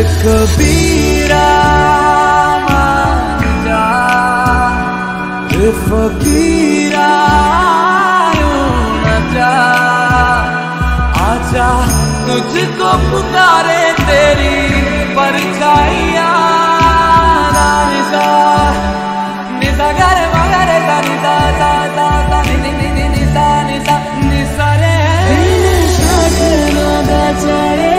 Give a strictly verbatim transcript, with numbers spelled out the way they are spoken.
कबीरा मान जा, रे फकीरा यूं न जा, आजा तुझको पुकारे तेरी परछाइयाँ। निसा निसा गा रे मा गा रे सा निसा सा सा सा नि नि नि नि निसा निसा निसा रे।